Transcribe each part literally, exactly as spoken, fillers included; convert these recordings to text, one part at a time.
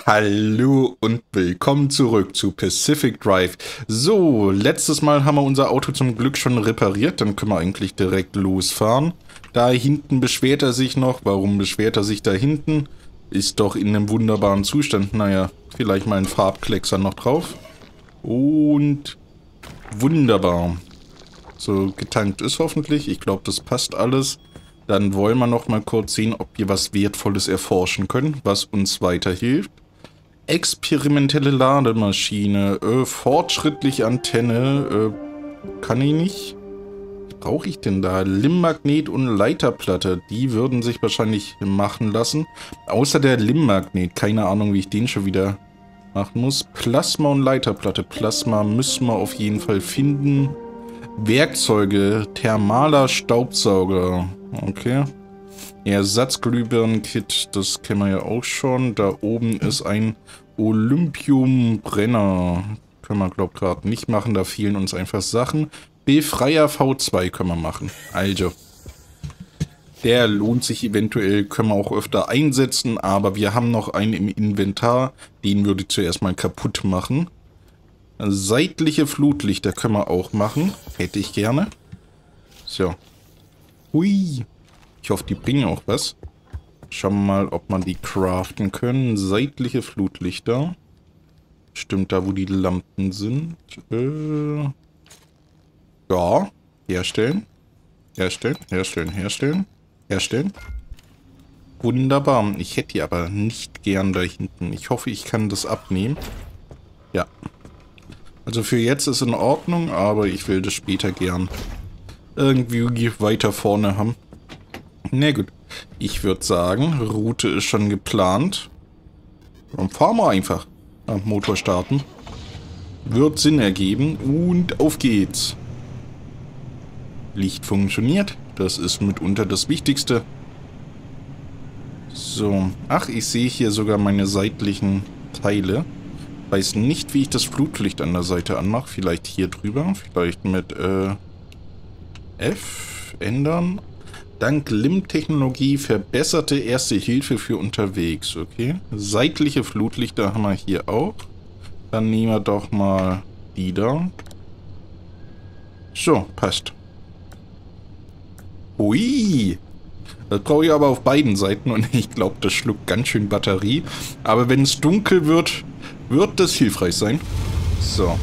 Hallo und willkommen zurück zu Pacific Drive. So, letztes Mal haben wir unser Auto zum Glück schon repariert, dann können wir eigentlich direkt losfahren. Da hinten beschwert er sich noch. Warum beschwert er sich da hinten? Ist doch in einem wunderbaren Zustand. Naja, vielleicht mal ein Farbkleckser noch drauf. Und wunderbar. So, getankt ist hoffentlich. Ich glaube, das passt alles. Dann wollen wir noch mal kurz sehen, ob wir was Wertvolles erforschen können, was uns weiterhilft. Experimentelle Lademaschine, äh, fortschrittliche Antenne, äh, kann ich nicht. Was brauche ich denn da? Limmmagnet und Leiterplatte, die würden sich wahrscheinlich machen lassen. Außer der Limmmagnet, keine Ahnung, wie ich den schon wieder machen muss. Plasma und Leiterplatte, Plasma müssen wir auf jeden Fall finden. Werkzeuge, thermaler Staubsauger, okay. Ersatzglühbirnenkit, das kennen wir ja auch schon. Da oben ist ein Olympiumbrenner. Können wir, glaube ich, gerade nicht machen. Da fehlen uns einfach Sachen. Befreier V zwei können wir machen. Also, der lohnt sich eventuell. Können wir auch öfter einsetzen. Aber wir haben noch einen im Inventar. Den würde ich zuerst mal kaputt machen. Seitliche Flutlichter können wir auch machen. Hätte ich gerne. So. Hui. Ich hoffe, die bringen auch was. Schauen wir mal, ob man die craften können. Seitliche Flutlichter. Stimmt da, wo die Lampen sind. Äh, ja. Herstellen. Herstellen, herstellen, herstellen. Herstellen. Wunderbar. Ich hätte die aber nicht gern da hinten. Ich hoffe, ich kann das abnehmen. Ja. Also für jetzt ist in Ordnung, aber ich will das später gern irgendwie weiter vorne haben. Na gut, ich würde sagen, Route ist schon geplant. Dann fahren wir einfach. Ja, Motor starten. Wird Sinn ergeben und auf geht's. Licht funktioniert, das ist mitunter das Wichtigste. So, ach, ich sehe hier sogar meine seitlichen Teile. Weiß nicht, wie ich das Flutlicht an der Seite anmache. Vielleicht hier drüber, vielleicht mit äh, F ändern. Dank Lim-Technologie verbesserte Erste Hilfe für unterwegs. Okay. Seitliche Flutlichter haben wir hier auch. Dann nehmen wir doch mal die da. So, passt. Ui. Das brauche ich aber auf beiden Seiten und ich glaube, das schluckt ganz schön Batterie. Aber wenn es dunkel wird, wird das hilfreich sein. So.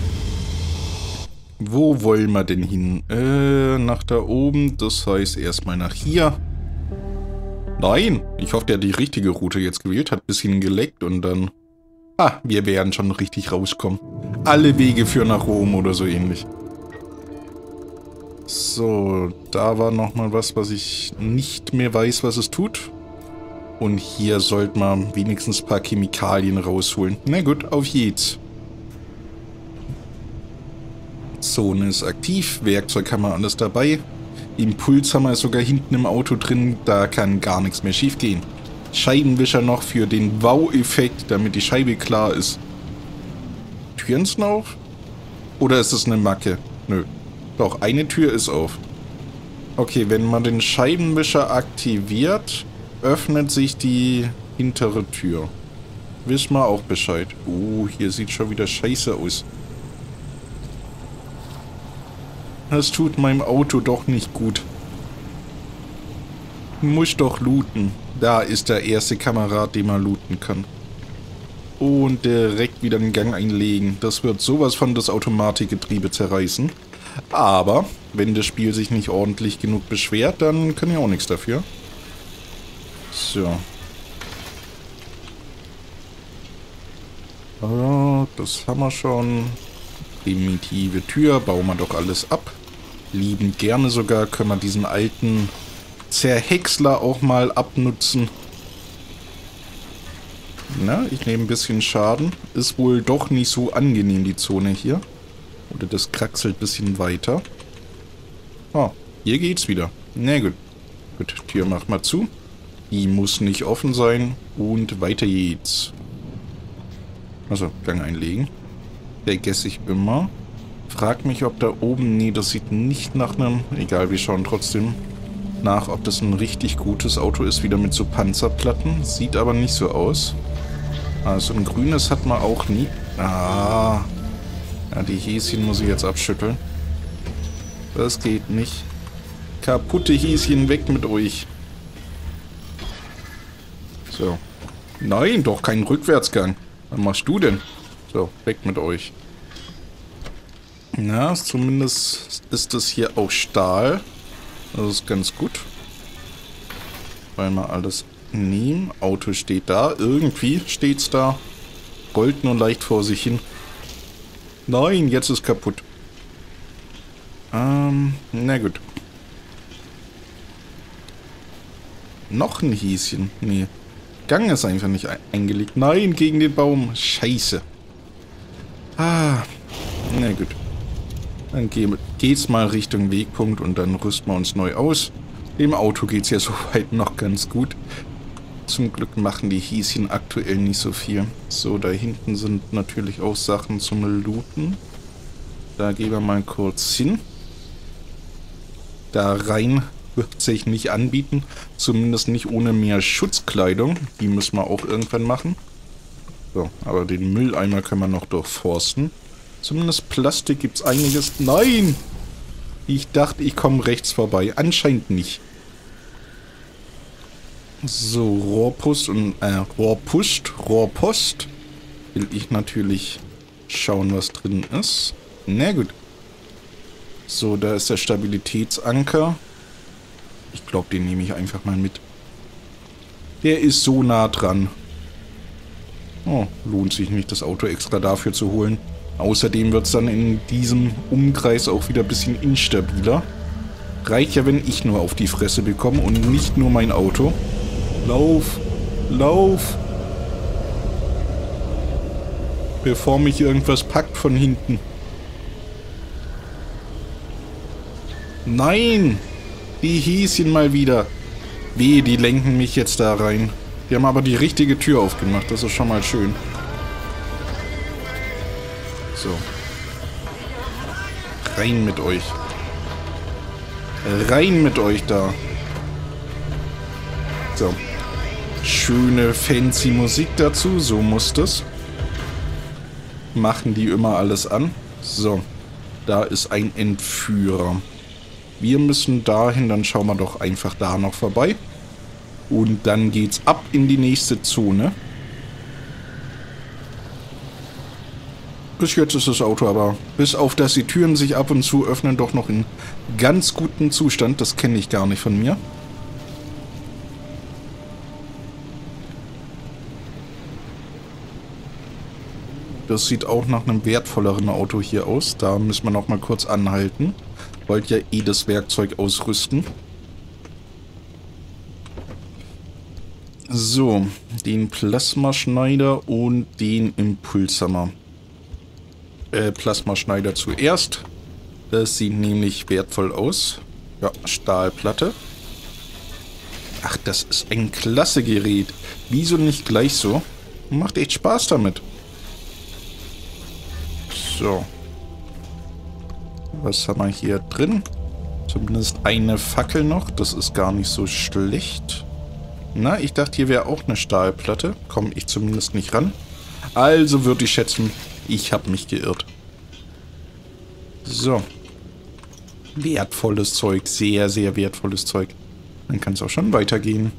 Wo wollen wir denn hin? Äh, nach da oben. Das heißt erstmal nach hier. Nein, ich hoffe, der hat die richtige Route jetzt gewählt. Hat ein bisschen geleckt und dann... Ah, wir werden schon richtig rauskommen. Alle Wege führen nach Rom oder so ähnlich. So, da war nochmal was, was ich nicht mehr weiß, was es tut. Und hier sollte man wenigstens ein paar Chemikalien rausholen. Na gut, auf geht's. Zone ist aktiv, Werkzeug haben wir alles dabei. Impulshammer ist sogar hinten im Auto drin, da kann gar nichts mehr schief gehen. Scheibenwischer noch für den Wow-Effekt, damit die Scheibe klar ist. Türen sind auf? Oder ist es eine Macke? Nö. Doch, eine Tür ist auf. Okay, wenn man den Scheibenwischer aktiviert, öffnet sich die hintere Tür. Wissen wir auch Bescheid. Oh, hier sieht schon wieder scheiße aus. Das tut meinem Auto doch nicht gut. Muss doch looten. Da ist der erste Kamerad, den man looten kann. Und direkt wieder den Gang einlegen. Das wird sowas von das Automatikgetriebe zerreißen. Aber, wenn das Spiel sich nicht ordentlich genug beschwert, dann können wir auch nichts dafür. So. Oh, das haben wir schon. Primitive Tür, bauen wir doch alles ab. Liebend gerne sogar, können wir diesen alten Zerhäcksler auch mal abnutzen. Na, ich nehme ein bisschen Schaden. Ist wohl doch nicht so angenehm, die Zone hier. Oder das kraxelt ein bisschen weiter. Oh, hier geht's wieder. Na gut. Gut, Tür macht mal zu. Die muss nicht offen sein. Und weiter geht's. Also, Gang einlegen. Vergesse ich immer. Frag mich, ob da oben... Nee, das sieht nicht nach einem... Egal, wir schauen trotzdem nach, ob das ein richtig gutes Auto ist. Wieder mit so Panzerplatten. Sieht aber nicht so aus. Also ein grünes hat man auch nie. Ah. Ja, die Häschen muss ich jetzt abschütteln. Das geht nicht. Kaputte Häschen, weg mit euch. So. Nein, doch kein Rückwärtsgang. Was machst du denn? So, weg mit euch. Na, zumindest ist das hier auch Stahl. Das ist ganz gut. Weil wir alles nehmen. Auto steht da. Irgendwie steht's da. Rollt nur leicht vor sich hin. Nein, jetzt ist kaputt. Ähm, na gut. Noch ein Häschen. Nee. Gang ist einfach nicht eingelegt. Nein, gegen den Baum. Scheiße. Ah. Na gut. Dann geht's mal Richtung Wegpunkt und dann rüsten wir uns neu aus. Dem Auto geht's ja soweit noch ganz gut. Zum Glück machen die Häschen aktuell nicht so viel. So, da hinten sind natürlich auch Sachen zum Looten. Da gehen wir mal kurz hin. Da rein wird sich nicht anbieten. Zumindest nicht ohne mehr Schutzkleidung. Die müssen wir auch irgendwann machen. So, aber den Mülleimer können wir noch durchforsten. Zumindest Plastik gibt es einiges. Nein! Ich dachte, ich komme rechts vorbei. Anscheinend nicht. So, Rohrpost und, äh, Rohrpust, Rohrpost. Will ich natürlich schauen, was drin ist. Na gut. So, da ist der Stabilitätsanker. Ich glaube, den nehme ich einfach mal mit. Der ist so nah dran. Oh, lohnt sich nicht, das Auto extra dafür zu holen. Außerdem wird es dann in diesem Umkreis auch wieder ein bisschen instabiler. Reicht ja, wenn ich nur auf die Fresse bekomme und nicht nur mein Auto. Lauf! Lauf! Bevor mich irgendwas packt von hinten. Nein! Die Häschen mal wieder. Weh, die lenken mich jetzt da rein. Die haben aber die richtige Tür aufgemacht. Das ist schon mal schön. So. Rein mit euch. Rein mit euch da. So. Schöne, fancy Musik dazu. So muss das. Machen die immer alles an. So. Da ist ein Entführer. Wir müssen dahin. Dann schauen wir doch einfach da noch vorbei. Und dann geht's ab in die nächste Zone. Bis jetzt ist das Auto aber, bis auf dass die Türen sich ab und zu öffnen, doch noch in ganz gutem Zustand. Das kenne ich gar nicht von mir. Das sieht auch nach einem wertvolleren Auto hier aus. Da müssen wir noch mal kurz anhalten. Wollt ja eh das Werkzeug ausrüsten. So, den Plasmaschneider und den Impulshammer. Äh, Plasmaschneider zuerst. Das sieht nämlich wertvoll aus. Ja, Stahlplatte. Ach, das ist ein klasse Gerät. Wieso nicht gleich so? Macht echt Spaß damit. So. Was haben wir hier drin? Zumindest eine Fackel noch. Das ist gar nicht so schlecht. Na, ich dachte, hier wäre auch eine Stahlplatte. Komme ich zumindest nicht ran. Also würde ich schätzen, ich habe mich geirrt. So. Wertvolles Zeug. Sehr, sehr wertvolles Zeug. Dann kann es auch schon weitergehen.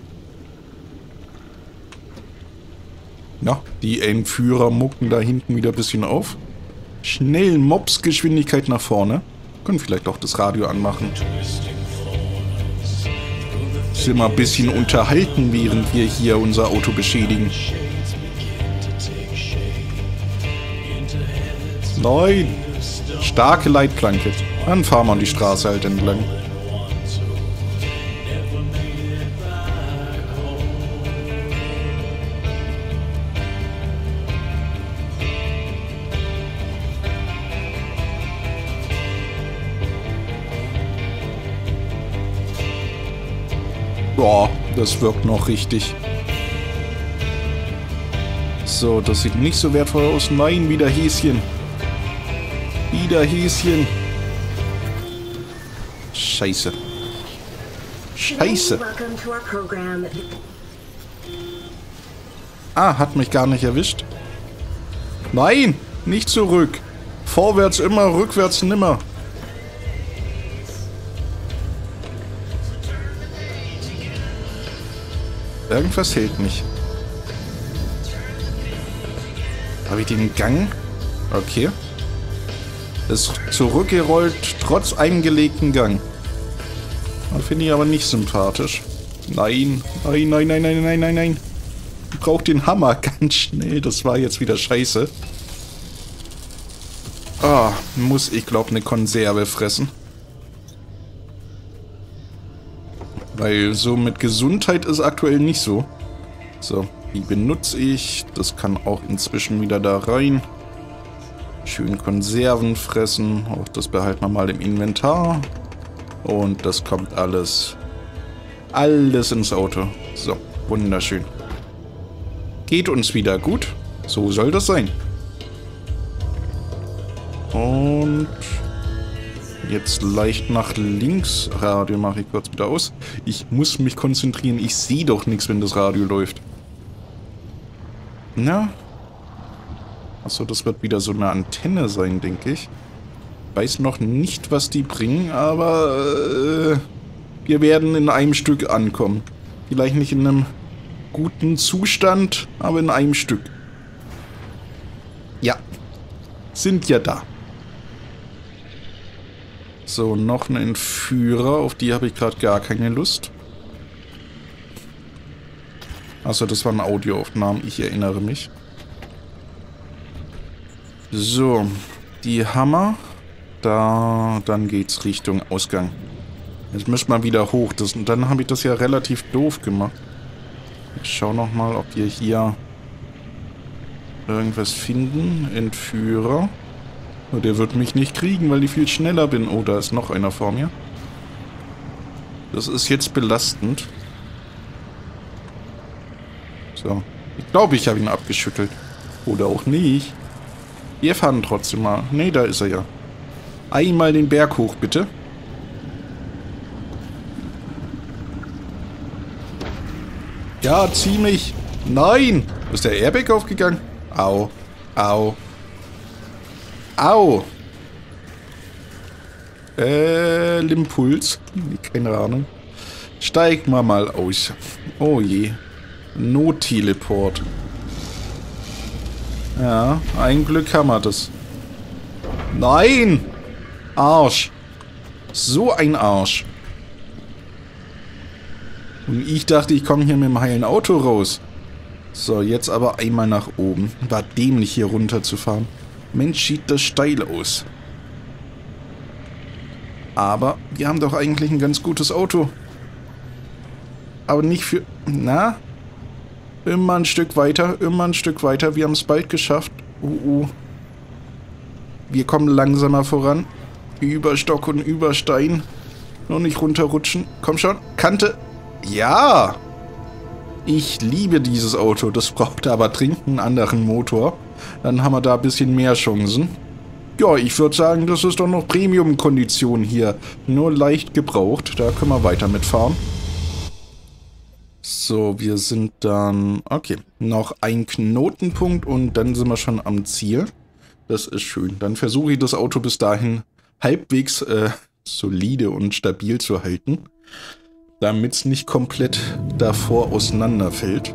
Ja, die Entführer mucken da hinten wieder ein bisschen auf. Schnell Mopsgeschwindigkeit nach vorne. Können vielleicht auch das Radio anmachen. Sind wir ein bisschen unterhalten, während wir hier unser Auto beschädigen. Nein! Starke Leitplanke. Dann fahren wir an die Straße halt entlang. Boah, das wirkt noch richtig. So, das sieht nicht so wertvoll aus. Nein, wieder Häschen. Wieder Häschen. Scheiße. Scheiße. Ah, hat mich gar nicht erwischt. Nein, nicht zurück. Vorwärts immer, rückwärts nimmer. Irgendwas hält mich. Habe ich den Gang? Okay. Ist zurückgerollt, trotz eingelegten Gang. Finde ich aber nicht sympathisch. Nein, nein, nein, nein, nein, nein, nein, nein. Ich brauche den Hammer ganz schnell. Das war jetzt wieder scheiße. Ah, muss ich glaube eine Konserve fressen. Weil so mit Gesundheit ist aktuell nicht so. So, die benutze ich. Das kann auch inzwischen wieder da rein. Schön Konserven fressen. Auch das behalten wir mal im Inventar. Und das kommt alles, alles ins Auto. So, wunderschön. Geht uns wieder gut. So soll das sein. Und jetzt leicht nach links. Radio mache ich kurz wieder aus. Ich muss mich konzentrieren. Ich sehe doch nichts, wenn das Radio läuft. Na? Achso, das wird wieder so eine Antenne sein, denke ich. Weiß noch nicht, was die bringen, aber äh, wir werden in einem Stück ankommen. Vielleicht nicht in einem guten Zustand, aber in einem Stück. Ja, sind ja da. So, noch ein Entführer, auf die habe ich gerade gar keine Lust. Achso, das waren Audioaufnahmen, ich erinnere mich. So, die Hammer. Da, dann geht's Richtung Ausgang. Jetzt müssen wir wieder hoch. Das, dann habe ich das ja relativ doof gemacht. Ich schau nochmal, ob wir hier irgendwas finden. Entführer. Oh, der wird mich nicht kriegen, weil ich viel schneller bin. Oh, da ist noch einer vor mir. Das ist jetzt belastend. So. Ich glaube, ich habe ihn abgeschüttelt. Oder auch nicht. Wir fahren trotzdem mal. Ne, da ist er ja. Einmal den Berg hoch, bitte. Ja, zieh mich. Nein! Ist der Airbag aufgegangen? Au. Au. Au. Äh, Impuls. Keine Ahnung. Steig mal mal aus. Oh je. Not-Teleport. Ja, ein Glück haben wir das. Nein! Arsch. So ein Arsch. Und ich dachte, ich komme hier mit dem heilen Auto raus. So, jetzt aber einmal nach oben. War dämlich, hier runterzufahren. Mensch, sieht das steil aus. Aber wir haben doch eigentlich ein ganz gutes Auto. Aber nicht für... Na? Immer ein Stück weiter, immer ein Stück weiter. Wir haben es bald geschafft. Uh, uh. Wir kommen langsamer voran. Über Stock und über Stein. Nur nicht runterrutschen. Komm schon. Kante. Ja! Ich liebe dieses Auto. Das braucht aber dringend einen anderen Motor. Dann haben wir da ein bisschen mehr Chancen. Ja, ich würde sagen, das ist doch noch Premium-Kondition hier. Nur leicht gebraucht. Da können wir weiter mitfahren. So, wir sind dann... Okay, noch ein Knotenpunkt und dann sind wir schon am Ziel. Das ist schön. Dann versuche ich das Auto bis dahin halbwegs äh, solide und stabil zu halten, damit es nicht komplett davor auseinanderfällt.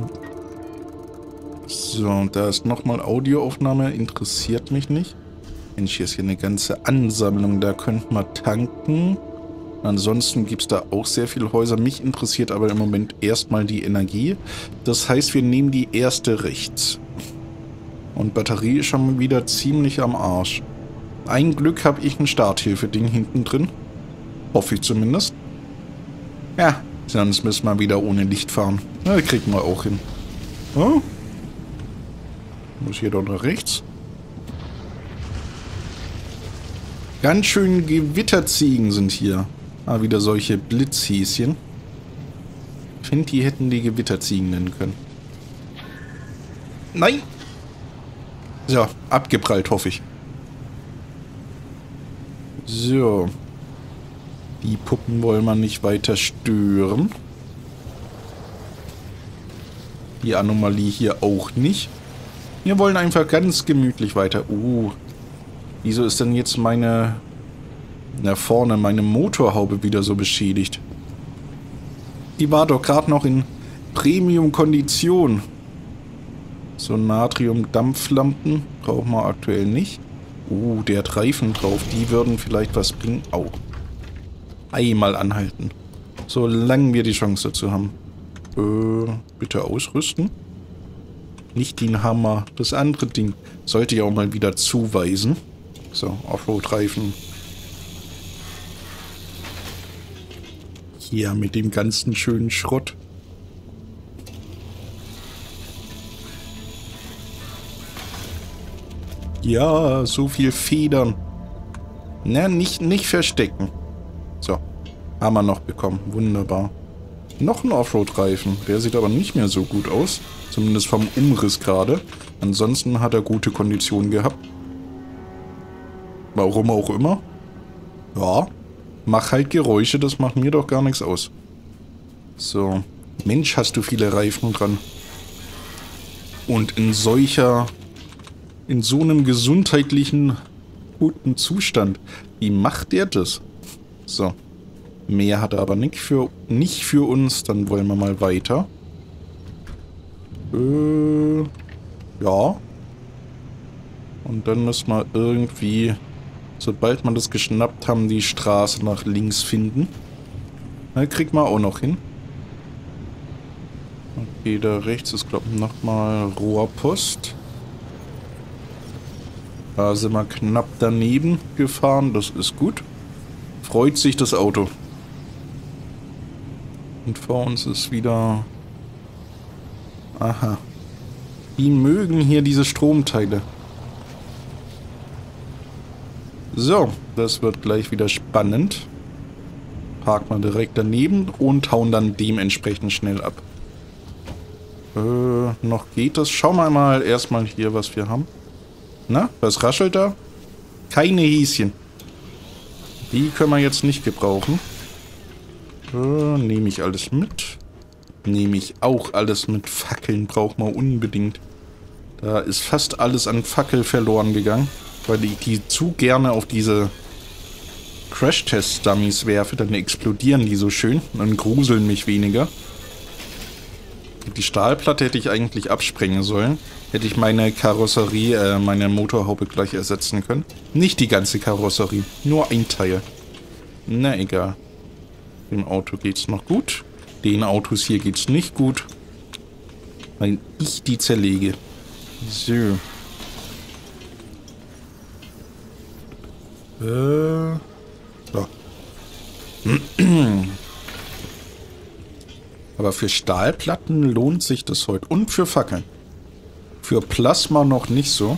So, da ist nochmal Audioaufnahme, interessiert mich nicht. Mensch, hier ist hier eine ganze Ansammlung, da könnten wir tanken. Ansonsten gibt es da auch sehr viele Häuser. Mich interessiert aber im Moment erstmal die Energie. Das heißt, wir nehmen die erste rechts. Und Batterie ist schon wieder ziemlich am Arsch. Ein Glück habe ich ein Starthilfe-Ding hinten drin. Hoffe ich zumindest. Ja, sonst müssen wir wieder ohne Licht fahren. Na, kriegen wir auch hin. Oh? Muss hier doch nach rechts. Ganz schön Gewitterziegen sind hier. Ah, wieder solche Blitzhäschen. Ich finde, die hätten die Gewitterziegen nennen können. Nein! So, abgeprallt, hoffe ich. So. Die Puppen wollen wir nicht weiter stören. Die Anomalie hier auch nicht. Wir wollen einfach ganz gemütlich weiter. Uh, wieso ist denn jetzt meine... Na vorne, meine Motorhaube wieder so beschädigt? Die war doch gerade noch in Premium-Kondition. So Natrium-Dampflampen brauchen wir aktuell nicht. Uh, der hat Reifen drauf. Die würden vielleicht was bringen. Au. Einmal anhalten. Solange wir die Chance dazu haben. Äh, bitte ausrüsten. Nicht den Hammer. Das andere Ding sollte ich auch mal wieder zuweisen. So, Offroad-Reifen. Hier mit dem ganzen schönen Schrott. Ja, so viel Federn. Na, nicht, nicht verstecken. So, haben wir noch bekommen. Wunderbar. Noch ein Offroad-Reifen. Der sieht aber nicht mehr so gut aus. Zumindest vom Umriss gerade. Ansonsten hat er gute Konditionen gehabt. Warum auch immer. Ja. Mach halt Geräusche, das macht mir doch gar nichts aus. So. Mensch, hast du viele Reifen dran. Und in solcher... In so einem gesundheitlichen, guten Zustand. Wie macht der das? So. Mehr hat er aber nicht für, nicht für uns. Dann wollen wir mal weiter. Äh, ja. Und dann müssen wir irgendwie, sobald wir das geschnappt haben, die Straße nach links finden. Da kriegt man auch noch hin. Okay, da rechts ist, glaube ich, nochmal Rohrpost. Da sind wir knapp daneben gefahren. Das ist gut. Freut sich das Auto. Und vor uns ist wieder... Aha. Die mögen hier diese Stromteile. So, das wird gleich wieder spannend. Parken wir direkt daneben und hauen dann dementsprechend schnell ab. Äh, noch geht das. Schauen wir mal erstmal hier, was wir haben. Na, was raschelt da? Keine Häschen. Die können wir jetzt nicht gebrauchen. Äh, nehme ich alles mit. Nehme ich auch alles mit. Fackeln braucht man unbedingt. Da ist fast alles an Fackel verloren gegangen. Weil ich die zu gerne auf diese Crash-Test-Dummies werfe. Dann explodieren die so schön und gruseln mich weniger. Die Stahlplatte hätte ich eigentlich absprengen sollen. Hätte ich meine Karosserie, äh, meine Motorhaube gleich ersetzen können. Nicht die ganze Karosserie, nur ein Teil. Na egal. Dem Auto geht's noch gut. Den Autos hier geht's nicht gut. Weil ich die zerlege. So. Äh. So. Aber für Stahlplatten lohnt sich das heute. Und für Fackeln. Für Plasma noch nicht so.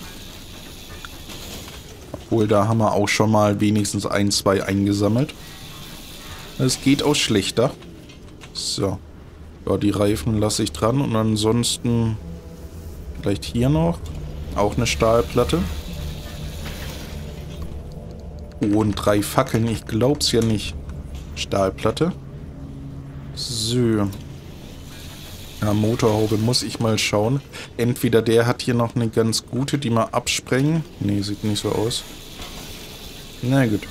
Obwohl, da haben wir auch schon mal wenigstens ein, zwei eingesammelt. Es geht auch schlechter. So. Ja, die Reifen lasse ich dran. Und ansonsten vielleicht hier noch. Auch eine Stahlplatte. Und drei Fackeln. Ich glaub's ja nicht. Stahlplatte. So. Ja, Motorhaube muss ich mal schauen. Entweder der hat hier noch eine ganz gute, die mal absprengen. Ne, sieht nicht so aus. Na gut.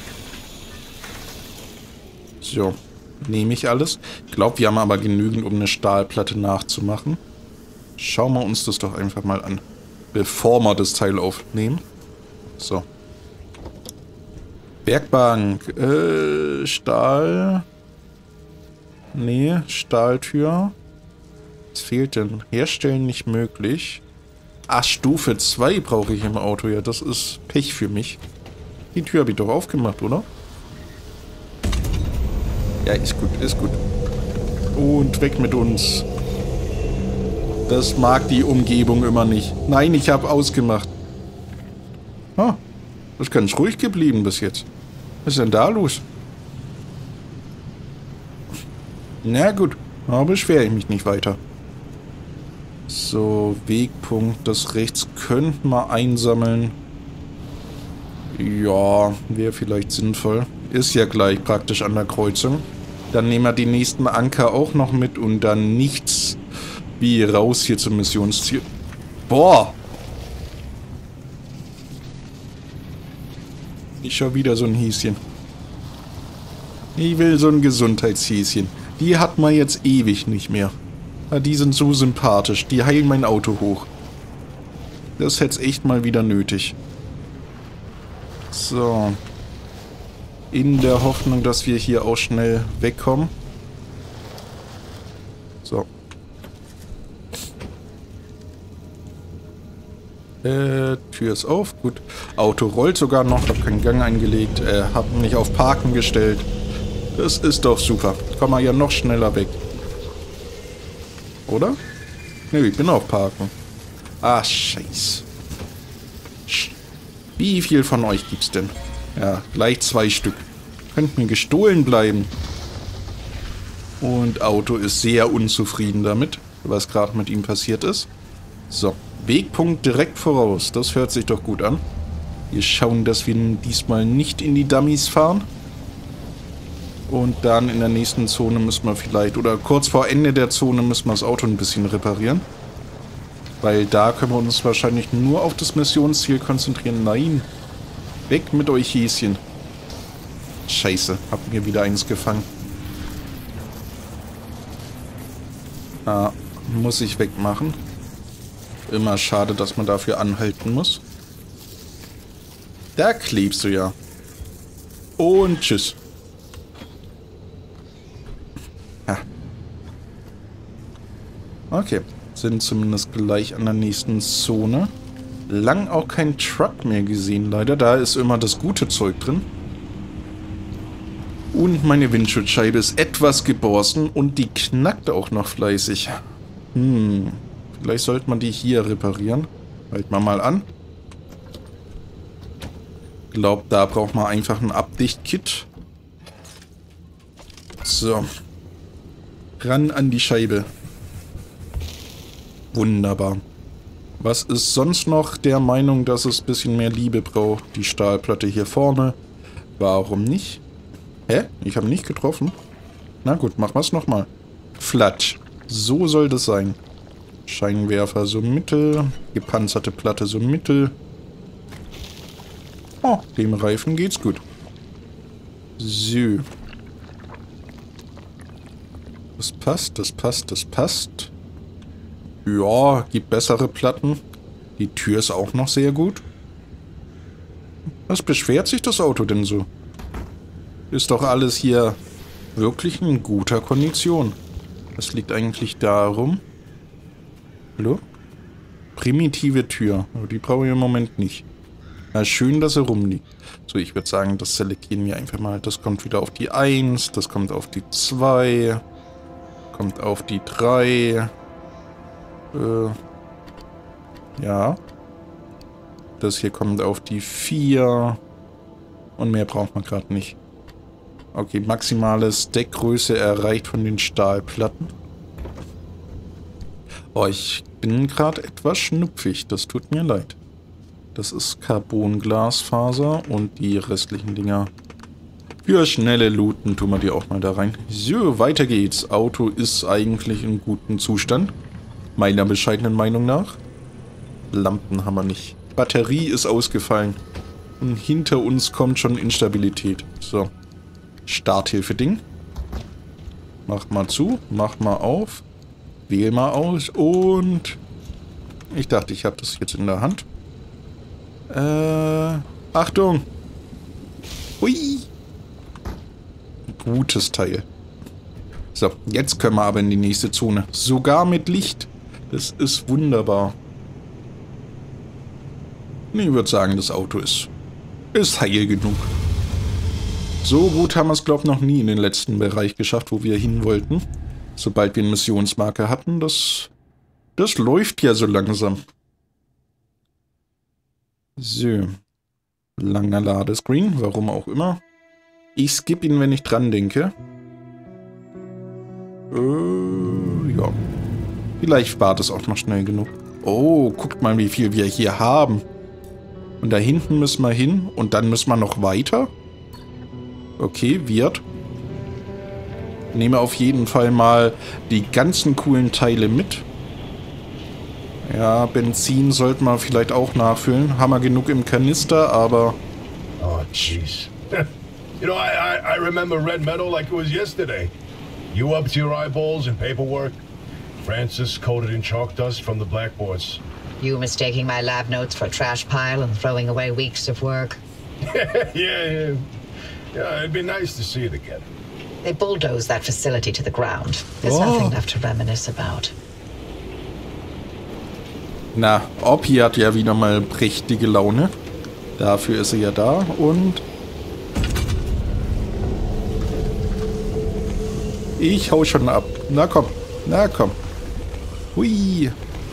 So. Nehme ich alles. Ich glaube, wir haben aber genügend, um eine Stahlplatte nachzumachen. Schauen wir uns das doch einfach mal an. Bevor wir das Teil aufnehmen. So. Werkbank. Äh, Stahl. Nee, Stahltür. Was fehlt denn? Herstellen nicht möglich. Ach, Stufe zwei brauche ich im Auto. Ja, das ist Pech für mich. Die Tür habe ich doch aufgemacht, oder? Ja, ist gut, ist gut. Und weg mit uns. Das mag die Umgebung immer nicht. Nein, ich habe ausgemacht. Ah, das ist ganz ruhig geblieben bis jetzt. Was ist denn da los? Na gut, da beschwere ich mich nicht weiter. So, Wegpunkt, das rechts könnten wir einsammeln. Ja, wäre vielleicht sinnvoll. Ist ja gleich praktisch an der Kreuzung. Dann nehmen wir die nächsten Anker auch noch mit und dann nichts Wie raus hier zum Missionsziel. Boah! Ich schon wieder so ein Häschen. Ich will so ein Gesundheitshäschen. Die hat man jetzt ewig nicht mehr. Die sind so sympathisch. Die heilen mein Auto hoch. Das hätte es echt mal wieder nötig. So. In der Hoffnung, dass wir hier auch schnell wegkommen. So. Äh, Tür ist auf. Gut. Auto rollt sogar noch. Hab keinen Gang eingelegt. Äh, hab mich auf Parken gestellt. Das ist doch super. Komm mal ja noch schneller weg. Oder? Ne, ich bin auf Parken. Ah, scheiße. Wie viel von euch gibt's denn? Ja, gleich zwei Stück. Könnten gestohlen bleiben. Und Auto ist sehr unzufrieden damit, was gerade mit ihm passiert ist. So, Wegpunkt direkt voraus. Das hört sich doch gut an. Wir schauen, dass wir diesmal nicht in die Dummies fahren. Und dann in der nächsten Zone müssen wir vielleicht, oder kurz vor Ende der Zone müssen wir das Auto ein bisschen reparieren. Weil da können wir uns wahrscheinlich nur auf das Missionsziel konzentrieren. Nein. Weg mit euch Häschen. Scheiße, hab mir wieder eins gefangen. Ah, muss ich wegmachen. Immer schade, dass man dafür anhalten muss. Da klebst du ja. Und tschüss. Ja. Okay, sind zumindest gleich an der nächsten Zone. Lang auch kein Truck mehr gesehen, leider. Da ist immer das gute Zeug drin. Und meine Windschutzscheibe ist etwas geborsten und die knackt auch noch fleißig. Hm, vielleicht sollte man die hier reparieren. Halt mal mal an. Glaub, da braucht man einfach ein Abdichtkit. So. Ran an die Scheibe. Wunderbar. Was ist sonst noch der Meinung, dass es ein bisschen mehr Liebe braucht? Die Stahlplatte hier vorne. Warum nicht? Hä? Ich habe nicht getroffen. Na gut, machen wir es nochmal. Flatsch. So soll das sein. Scheinwerfer so mittel. Gepanzerte Platte so mittel. Oh, dem Reifen geht's gut. So. Das passt, das passt, das passt. Ja, gibt bessere Platten. Die Tür ist auch noch sehr gut. Was beschwert sich das Auto denn so? Ist doch alles hier wirklich in guter Kondition. Das liegt eigentlich darum. Hallo? Primitive Tür. Aber die brauche ich im Moment nicht. Na, schön, dass sie rumliegt. So, ich würde sagen, das selektieren wir einfach mal. Das kommt wieder auf die eins, das kommt auf die zwei, kommt auf die drei. Äh, ja. Das hier kommt auf die vier. Und mehr braucht man gerade nicht. Okay, maximale Stackgröße erreicht von den Stahlplatten. Oh, ich bin gerade etwas schnupfig. Das tut mir leid. Das ist Carbon-Glasfaser und die restlichen Dinger. Für schnelle Looten tun wir die auch mal da rein. So, weiter geht's. Auto ist eigentlich in gutem Zustand. Meiner bescheidenen Meinung nach. Lampen haben wir nicht. Batterie ist ausgefallen. Und hinter uns kommt schon Instabilität. So. Starthilfe-Ding. Mach mal zu. Mach mal auf. Wähl mal aus. Und... Ich dachte, ich habe das jetzt in der Hand. Äh... Achtung! Hui! Gutes Teil. So, jetzt können wir aber in die nächste Zone. Sogar mit Licht. Das ist wunderbar. Ich würde sagen, das Auto ist, ist heil genug. So gut haben wir es, glaube ich, noch nie in den letzten Bereich geschafft, wo wir hin wollten. Sobald wir einen Missionsmarker hatten, das, das läuft ja so langsam. So. Langer Ladescreen, warum auch immer. Ich skippe ihn, wenn ich dran denke. Äh, ja. Vielleicht war das auch noch schnell genug. Oh, guckt mal, wie viel wir hier haben. Und da hinten müssen wir hin und dann müssen wir noch weiter. Okay, wird. Nehme auf jeden Fall mal die ganzen coolen Teile mit. Ja, Benzin sollten wir vielleicht auch nachfüllen. Haben wir genug im Kanister, aber... Oh, jeez. You know, I, I, I remember Red Meadow like it was yesterday. You up to your eyeballs in paperwork. Francis coated in chalk dust from the blackboards. You mistaking my lab notes for a trash pile and throwing away weeks of work. yeah, yeah. Yeah, it'd be nice to see it again. They bulldozed that facility to the ground. There's Oh. nothing left to reminisce about. Na, Oppi hat ja wieder mal prächtige Laune. Dafür ist sie ja da und... Ich hau schon ab. Na komm, na komm. Hui.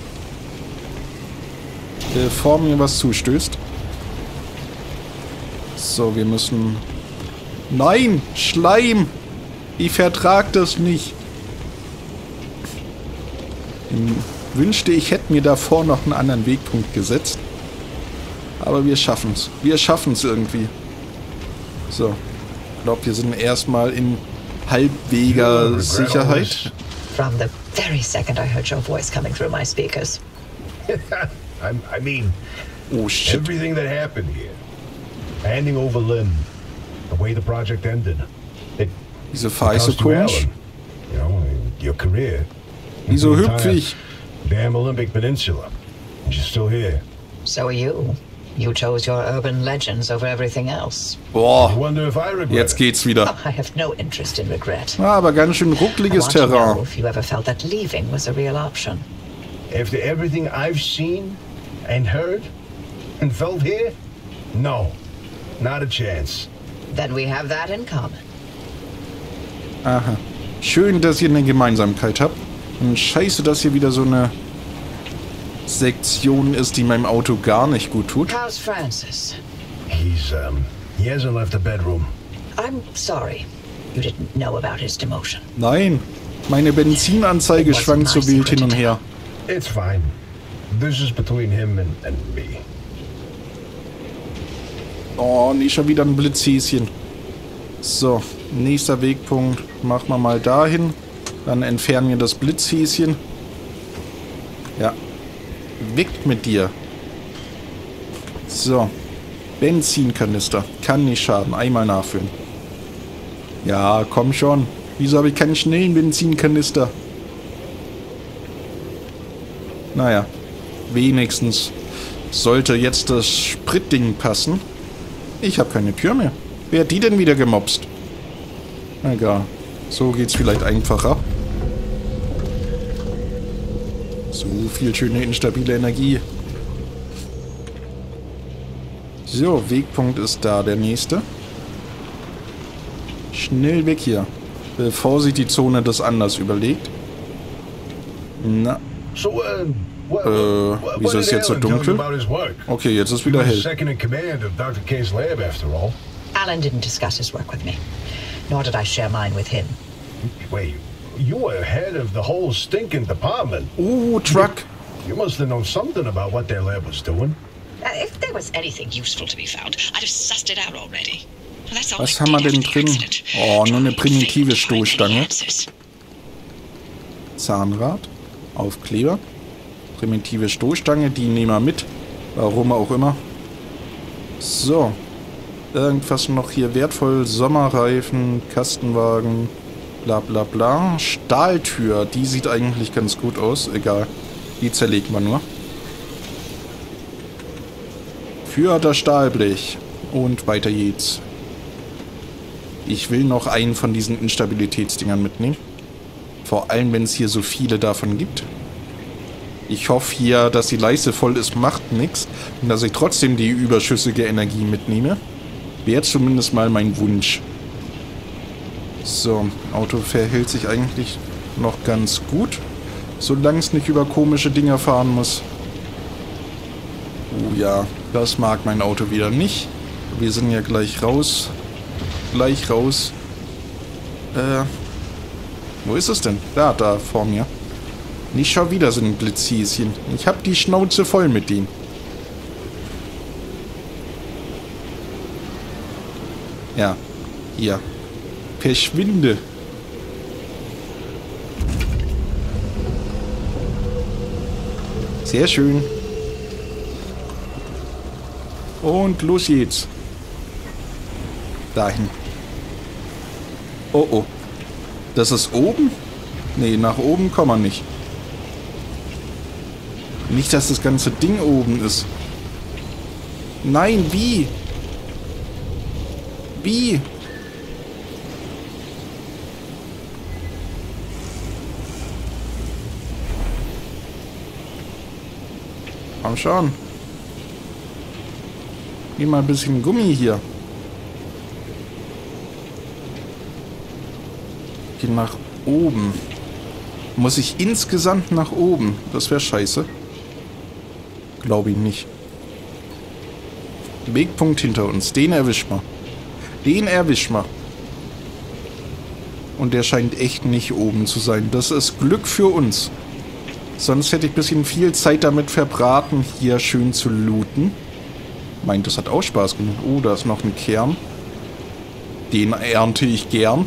Bevor mir was zustößt. So, wir müssen... Nein, Schleim! Ich vertrag das nicht. Ich wünschte, ich hätte mir davor noch einen anderen Wegpunkt gesetzt. Aber wir schaffen's. Wir schaffen's irgendwie. So. Ich glaube, wir sind erstmal in halbweger Sicherheit. From the very second I heard your voice coming through my speakers. I, I mean, Oh shit. everything that happened here. Handing over Lynn. The way the project ended. It Wieso fahr ich so cost you komisch? Alan. You know, your career. Wieso The hüpf entire ich? Damn Olympic Peninsula. And you're still here. So are you. You chose your urban legends over everything else. I Boah, wonder if I regret jetzt it. geht's wieder. I have no interest in regret. Ah, aber ganz schön I ruckliges want to know Terrain. if you ever felt that leaving was a real option. After everything I've seen and heard and felt here? No. Not a chance. Then we have that in common. Aha. Schön, dass ihr eine Gemeinsamkeit habt. Und scheiße, dass hier wieder so eine Sektion ist, die meinem Auto gar nicht gut tut. How's Francis? He's, um, he hasn't left the bedroom. I'm sorry. You didn't know about his demotion. Nein, meine Benzinanzeige schwankt so wild hin und her. It's fine. This is between him and, and me. Oh, nicht schon wieder ein Blitzhäschen. So, nächster Wegpunkt. Machen wir mal dahin. Dann entfernen wir das Blitzhäschen. Ja. Weg mit dir. So. Benzinkanister. Kann nicht schaden. Einmal nachfüllen. Ja, komm schon. Wieso habe ich keinen schnellen Benzinkanister? Naja. Wenigstens sollte jetzt das Spritding passen. Ich habe keine Tür mehr. Wer hat die denn wieder gemobst? Egal. So geht's vielleicht einfacher. So viel schöne instabile Energie. So, Wegpunkt ist da, der nächste. Schnell weg hier. Bevor sich die Zone das anders überlegt. Na, So, uh, what, Äh, what, wieso what ist did jetzt so Alan tell you dunkel? about his work? okay, jetzt ist He wieder was hell. second in command of Doctor K's lab, after all. Alan didn't discuss his work with me, nor did I share mine with him. Wait, you were head of the whole stinking department. Uh, Truck. You must have known something about what their lab was doing. Uh, if there was anything useful to be found, I'd have sussed it out already. Well, that's all Was I haben wir did denn after the drin? accident. Oh, nur eine Trying primitive to find any Stoßstange. answers. Zahnrad. Aufkleber. Primitive Stoßstange, die nehmen wir mit. Warum auch immer. So. Irgendwas noch hier wertvoll. Sommerreifen, Kastenwagen, bla bla bla. Stahltür, die sieht eigentlich ganz gut aus. Egal. Die zerlegt man nur. Für das Stahlblech. Und weiter geht's. Ich will noch einen von diesen Instabilitätsdingern mitnehmen. Vor allem, wenn es hier so viele davon gibt. Ich hoffe hier, dass die Leiste voll ist, macht nichts. Und dass ich trotzdem die überschüssige Energie mitnehme. Wäre zumindest mal mein Wunsch. So, Auto verhält sich eigentlich noch ganz gut. Solange es nicht über komische Dinger fahren muss. Oh ja, das mag mein Auto wieder nicht. Wir sind ja gleich raus. Gleich raus. Äh, wo ist es denn? Da, da, vor mir. Nicht schon wieder so ein Blitzhäschen. Ich hab die Schnauze voll mit denen. Ja, hier. Verschwinde. Sehr schön. Und los geht's. Dahin. Oh oh. Das ist oben? Nee, nach oben kommen wir nicht. Nicht, dass das ganze Ding oben ist. Nein, wie? Wie? Komm schon. Geh mal ein bisschen Gummi hier. Geh nach oben. Muss ich insgesamt nach oben? Das wäre scheiße. Glaube ich nicht. Wegpunkt hinter uns. Den erwischt man. Den erwischt man. Und der scheint echt nicht oben zu sein. Das ist Glück für uns. Sonst hätte ich ein bisschen viel Zeit damit verbraten, hier schön zu looten. Meint, das hat auch Spaß gemacht. Oh, da ist noch ein Kern. Den ernte ich gern.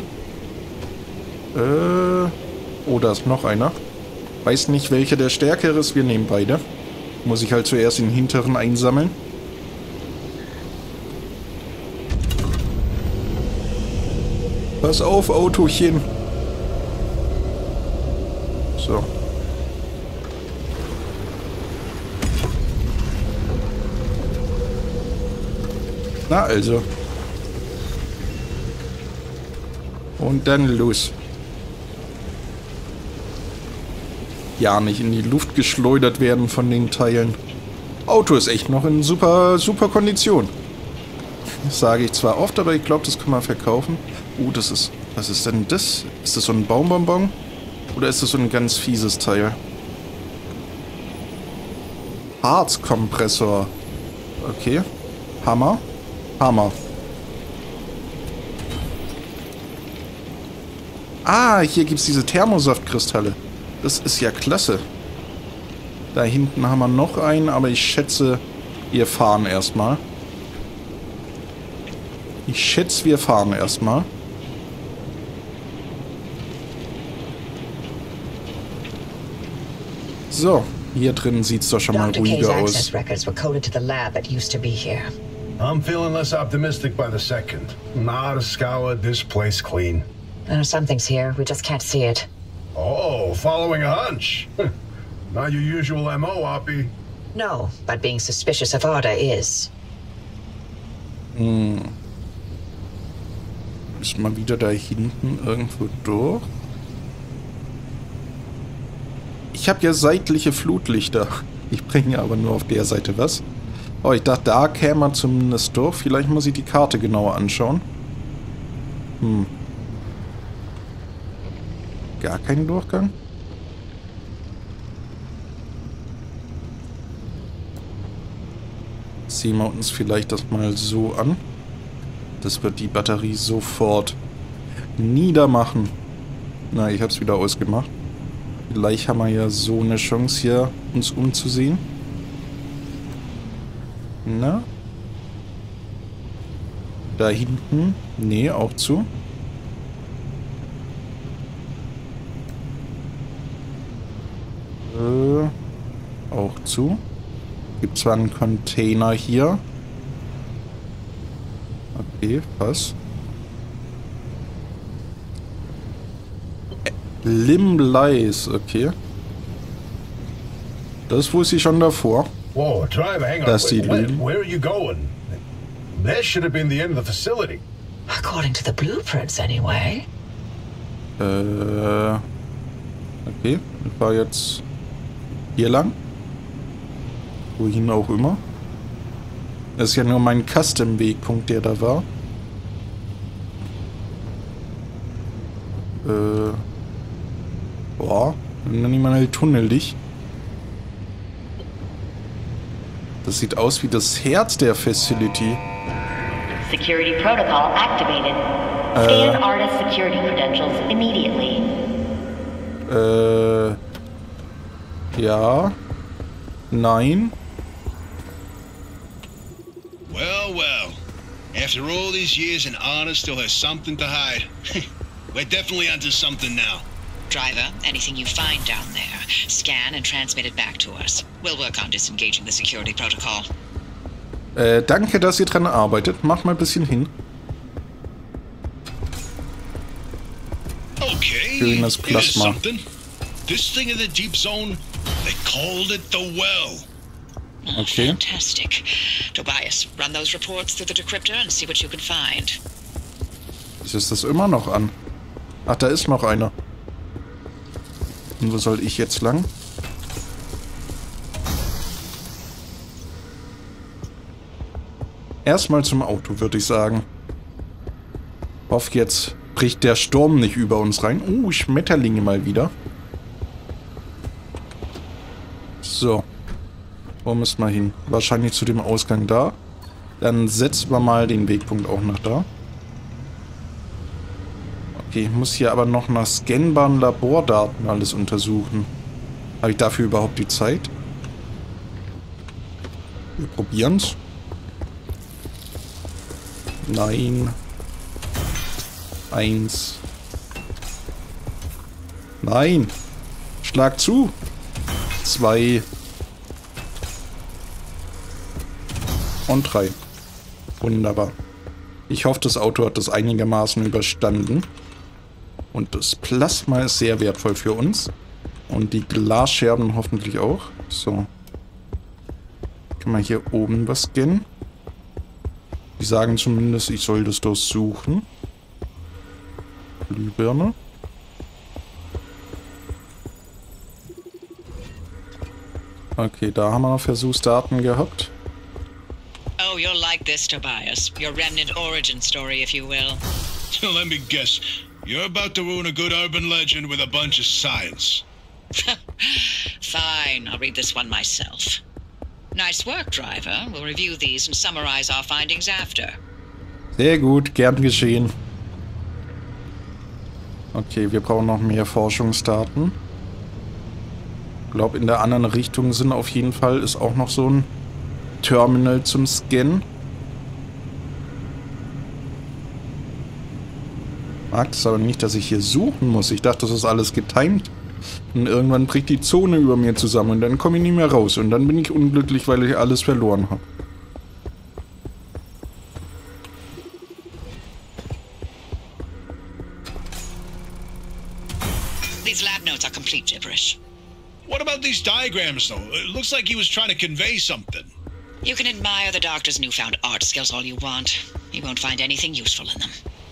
Äh. Oh, da ist noch einer. Weiß nicht, welcher der stärkere ist. Wir nehmen beide. Muss ich halt zuerst den hinteren einsammeln. Pass auf, Autochen. So. Na also. Und dann los. Ja, nicht in die Luft geschleudert werden von den Teilen. Auto ist echt noch in super, super Kondition. Das sage ich zwar oft, aber ich glaube, das kann man verkaufen. Oh, das ist... Was ist denn das? Ist das so ein Baumbonbon? Oder ist das so ein ganz fieses Teil? Harzkompressor. Okay. Hammer. Hammer. Ah, hier gibt es diese Thermosaftkristalle. Das ist ja klasse. Da hinten haben wir noch einen, aber ich schätze, wir fahren erstmal. Ich schätze, wir fahren erstmal. So, hier drin sieht es doch schon mal ruhiger aus. I'm feeling less optimistic by the second. Not a scour, this place clean. There are some things here, we just can't see it. Oh, following a hunch. Not your usual M O, Oppie. No, but being suspicious of Arda is. Hm. Ist mal wieder da hinten irgendwo durch. Ich habe ja seitliche Flutlichter. Ich bringe aber nur auf der Seite was. Oh, ich dachte, da käme man zumindest durch. Vielleicht muss ich die Karte genauer anschauen. Hm. Gar keinen Durchgang? Sehen wir uns vielleicht das mal so an. Das wird die Batterie sofort niedermachen. Na, ich habe es wieder ausgemacht. Vielleicht haben wir ja so eine Chance hier, uns umzusehen. Na? Da hinten? Nee, auch zu. Äh, auch zu. Gibt zwar einen Container hier. Okay, was? Limblies, okay. Das wusste ich schon davor. Whoa, driver, hang on. Dass die where, lügen. where are you going? That should have been the end of the facility. According to the blueprints, anyway. Äh. Okay, ich war jetzt hier lang. Wohin auch immer. Das ist ja nur mein Custom-Wegpunkt, der da war. Äh. Boah, dann nicht mal halt tunnelig. Das sieht aus wie das Herz der Facility. Security protocol activated. Scan Arda's security credentials immediately. Äh. Ja. Nein. Well, well. After all these years and Arda still has something to hide. We're definitely onto something now. Driver, anything you find down there, scan and transmit it back to us. We'll work on disengaging the security protocol. Äh, danke, dass ihr dran arbeitet. Mach mal ein bisschen hin. Okay, Schönes here's Plasma. something. This thing in the deep zone, they called it the Well. Oh, Okay. fantastic. Tobias, run those reports through the decryptor and see what you can find. Wieso ist das immer noch an? Ach, da ist noch einer. Und wo soll ich jetzt lang? Erstmal zum Auto, würde ich sagen. Hoff, jetzt bricht der Sturm nicht über uns rein. Oh, Schmetterlinge mal wieder. So. Wo müssen wir hin? Wahrscheinlich zu dem Ausgang da. Dann setzen wir mal den Wegpunkt auch nach da. Okay, ich muss hier aber noch nach scannbaren Labordaten alles untersuchen. Habe ich dafür überhaupt die Zeit? Wir probieren's. Nein. Eins. Nein. Schlag zu. Zwei. Und drei. Wunderbar. Ich hoffe, das Auto hat das einigermaßen überstanden. Und das Plasma ist sehr wertvoll für uns. Und die Glasscherben hoffentlich auch. So. Kann man hier oben was scannen? Die sagen zumindest, ich soll das durchsuchen. Glühbirne. Okay, da haben wir noch Versuchsdaten gehabt. Oh, you'll like this, Tobias. Your remnant origin story, if you will. Let me guess, you're about to ruin a good urban legend with a bunch of science. Fine, I'll read this one myself. Nice work, Driver. We'll review these and summarize our findings after. Sehr gut, gern geschehen. Okay, wir brauchen noch mehr Forschungsdaten. Ich glaube, in der anderen Richtung sind auf jeden Fall ist auch noch so ein Terminal zum Scannen. Mag das aber nicht, dass ich hier suchen muss. Ich dachte, das ist alles getimed. Und irgendwann bricht die Zone über mir zusammen und dann komme ich nicht mehr raus. Und dann bin ich unglücklich, weil ich alles verloren habe. These lab notes are complete gibberish. What about these diagrams, though? It looks like he was trying to convey something. You can admire the doctor's newfound art skills all you want. You won't find anything useful in them.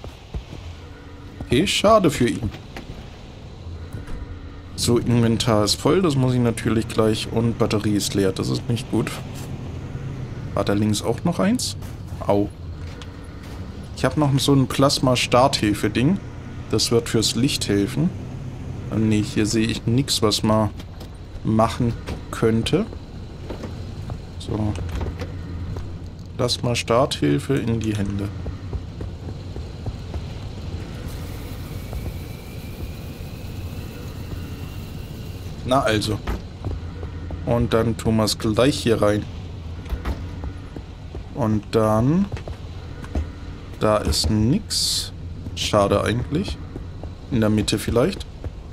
Okay, schade für ihn. So, Inventar ist voll, das muss ich natürlich gleich. Und Batterie ist leer, das ist nicht gut. War da links auch noch eins? Au. Ich habe noch so ein Plasma-Starthilfe-Ding. Das wird fürs Licht helfen. Ne, hier sehe ich nichts, was man machen könnte. So. Plasma-Starthilfe in die Hände. Na also. Und dann tun wir es gleich hier rein. Und dann... Da ist nix. Schade eigentlich. In der Mitte vielleicht.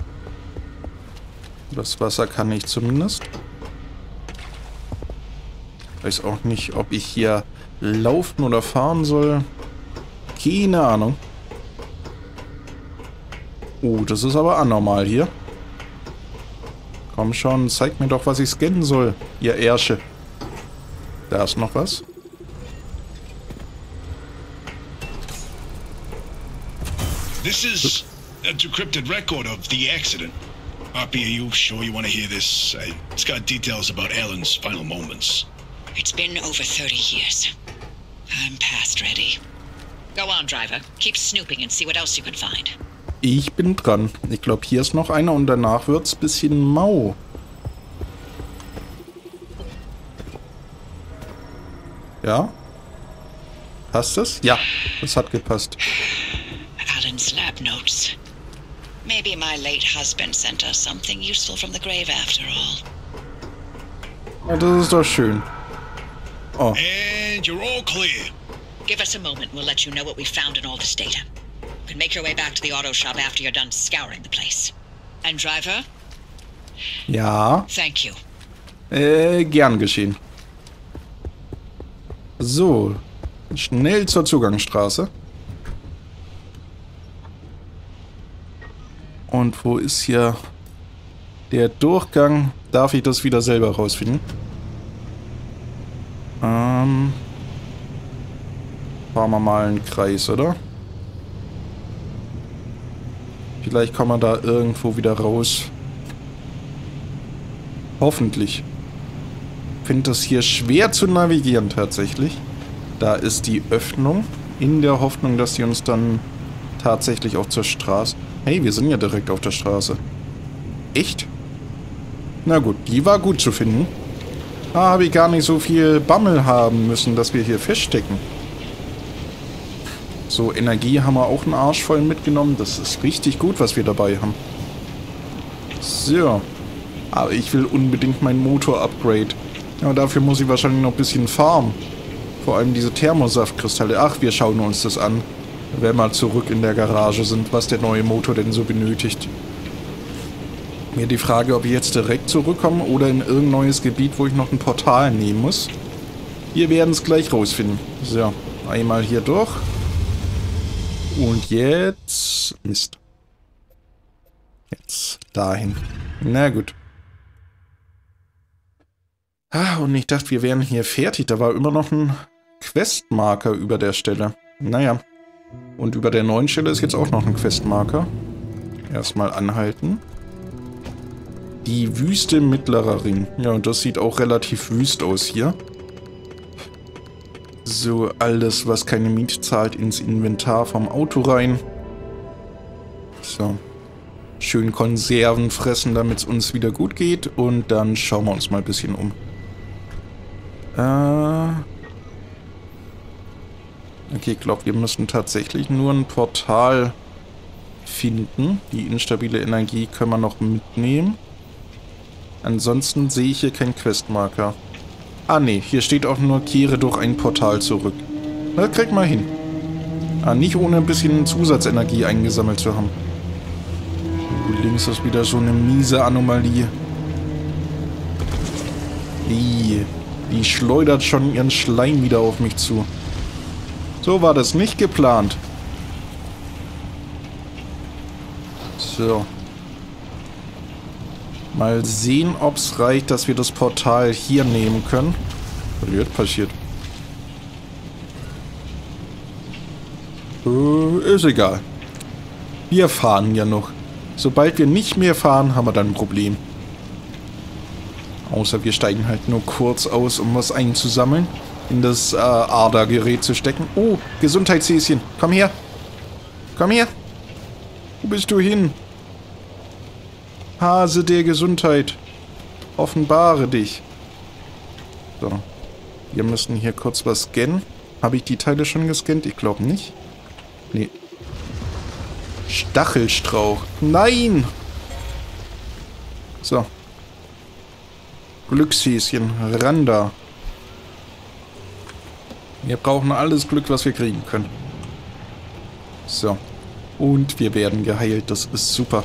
Das Wasser kann ich zumindest. Weiß auch nicht, ob ich hier laufen oder fahren soll. Keine Ahnung. Oh, das ist aber anormal hier. Komm schon, zeig mir doch, was ich scannen soll, ihr Ärsche. Da ist noch was. This is a decrypted record of the accident. Hoppy, are you sure you want to hear this? Uh, it's got details about Ellen's final moments. It's been over thirty years. I'm past ready. Go on, Driver. Keep snooping and see what else you can find. Ich bin dran. Ich glaube, hier ist noch einer und danach wird's ein bisschen mau. Ja? Passt es? Ja, das hat gepasst. Alan's lab notes. Maybe my late husband sent us something useful from the grave after all. Ja, das ist doch schön. Oh. And you're all clear. Give us a moment. We'll let you know what we found in all this data. You can make your way back to the auto shop after you're done scouring the place. And driver? Ja. Thank you. Äh, gern geschehen. So. Schnell zur Zugangsstraße. Und wo ist hier der Durchgang? Darf ich das wieder selber rausfinden? Ähm. Fahren wir mal einen Kreis, oder? Vielleicht kommen wir da irgendwo wieder raus. Hoffentlich. Ich finde das hier schwer zu navigieren tatsächlich. Da ist die Öffnung. In der Hoffnung, dass die uns dann tatsächlich auch zur Straße... Hey, wir sind ja direkt auf der Straße. Echt? Na gut, die war gut zu finden. Da habe ich gar nicht so viel Bammel haben müssen, dass wir hier feststecken. So, Energie haben wir auch einen Arsch voll mitgenommen. Das ist richtig gut, was wir dabei haben. So. Aber ich will unbedingt meinen Motor-Upgrade. Ja, dafür muss ich wahrscheinlich noch ein bisschen farmen. Vor allem diese Thermosaftkristalle. Ach, wir schauen uns das an, wenn wir zurück in der Garage sind, was der neue Motor denn so benötigt. Mir die Frage, ob ich jetzt direkt zurückkomme oder in irgendein neues Gebiet, wo ich noch ein Portal nehmen muss. Wir werden es gleich rausfinden. So, einmal hier durch. Und jetzt... Mist. Jetzt dahin. Na gut. Ah, und ich dachte, wir wären hier fertig. Da war immer noch ein Questmarker über der Stelle. Naja. Und über der neuen Stelle ist jetzt auch noch ein Questmarker. Erstmal anhalten. Die Wüste Mittlerer Ring. Ja, und das sieht auch relativ wüst aus hier. So, alles, was keine Miete zahlt, ins Inventar vom Auto rein. So. Schön Konserven fressen, damit es uns wieder gut geht. Und dann schauen wir uns mal ein bisschen um. Äh... Okay, ich glaube, wir müssen tatsächlich nur ein Portal finden. Die instabile Energie können wir noch mitnehmen. Ansonsten sehe ich hier keinen Questmarker. Ah ne, hier steht auch nur, kehre durch ein Portal zurück. Na, krieg mal hin. Ah, nicht ohne ein bisschen Zusatzenergie eingesammelt zu haben. Oh, links ist wieder so eine miese Anomalie. Die, die schleudert schon ihren Schleim wieder auf mich zu. So war das nicht geplant. So. Mal sehen, ob es reicht, dass wir das Portal hier nehmen können. Was wird passiert? Äh, ist egal. Wir fahren ja noch. Sobald wir nicht mehr fahren, haben wir dann ein Problem. Außer wir steigen halt nur kurz aus, um was einzusammeln. In das äh, Adergerät zu stecken. Oh, Gesundheitshäschen. Komm her. Komm her. Wo bist du hin? Hase der Gesundheit. Offenbare dich. So. Wir müssen hier kurz was scannen. Habe ich die Teile schon gescannt? Ich glaube nicht. Nee. Stachelstrauch. Nein! So. Glückshäschen. Ran da. Wir brauchen alles Glück, was wir kriegen können. So. Und wir werden geheilt. Das ist super.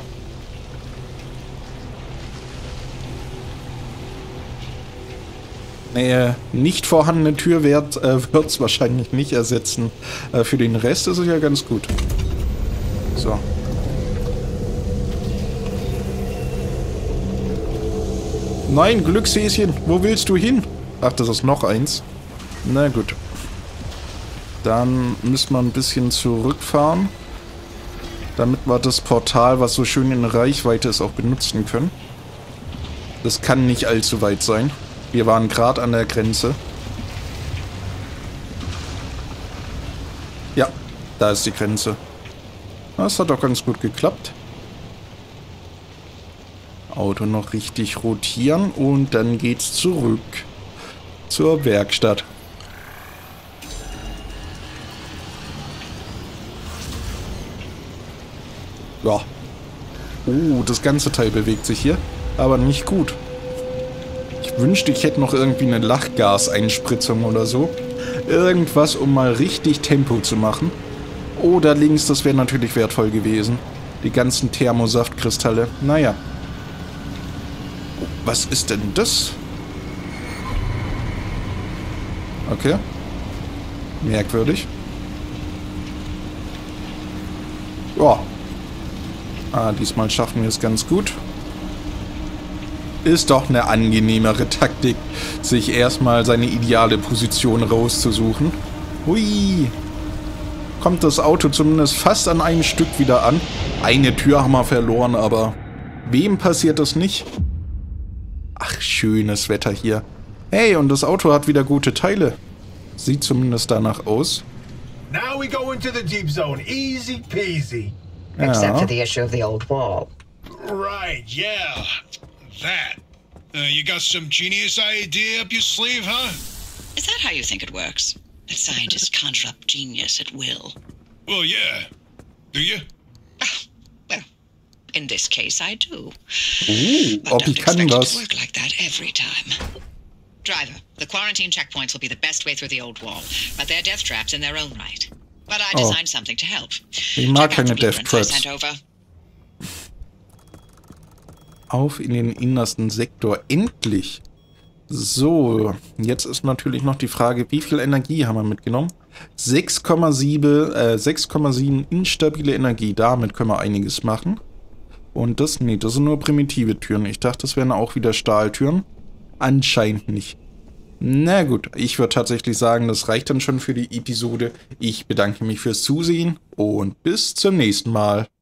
Äh, nicht vorhandene Türwert äh, wird es wahrscheinlich nicht ersetzen. Äh, für den Rest ist es ja ganz gut. So. Nein, Glückshäschen, wo willst du hin? Ach, das ist noch eins. Na gut. Dann müssen wir ein bisschen zurückfahren. Damit wir das Portal, was so schön in Reichweite ist, auch benutzen können. Das kann nicht allzu weit sein. Wir waren gerade an der Grenze. Ja, da ist die Grenze. Das hat doch ganz gut geklappt. Auto noch richtig rotieren und dann geht's zurück zur Werkstatt. Ja. Oh, das ganze Teil bewegt sich hier, aber nicht gut. Ich wünschte, ich hätte noch irgendwie eine Lachgaseinspritzung oder so. Irgendwas, um mal richtig Tempo zu machen. Oder links, das wäre natürlich wertvoll gewesen. Die ganzen Thermosaftkristalle. Naja. Was ist denn das? Okay. Merkwürdig. Ja. Ah, diesmal schaffen wir es ganz gut. Ist doch eine angenehmere Taktik, sich erstmal seine ideale Position rauszusuchen. Hui. Kommt das Auto zumindest fast an einem Stück wieder an. Eine Tür haben wir verloren, aber wem passiert das nicht? Ach, schönes Wetter hier. Hey, und das Auto hat wieder gute Teile. Sieht zumindest danach aus. Now we go into the deep zone. Easy peasy. Ja. Except for the issue of the old wall. Right, yeah. That. Uh, you got some genius idea up your sleeve, huh? Is that how you think it works? That scientists conjure up genius at will? Well, yeah. Do you? Well, in this case, I do. Uh, But ob don't ich kann expect it das. to work like that every time. Driver, the quarantine checkpoints will be the best way through the old wall, but they're death traps in their own right. But I Oh. designed something to help. Ich mag Check out keine the Death blueprints I Traps. sent over. Auf in den innersten Sektor. Endlich. So, jetzt ist natürlich noch die Frage, wie viel Energie haben wir mitgenommen? sechs Komma sieben äh, sechs Komma sieben instabile Energie. Damit können wir einiges machen. Und das, nee, das sind nur primitive Türen. Ich dachte, das wären auch wieder Stahltüren. Anscheinend nicht. Na gut, ich würde tatsächlich sagen, das reicht dann schon für die Episode. Ich bedanke mich fürs Zusehen und bis zum nächsten Mal.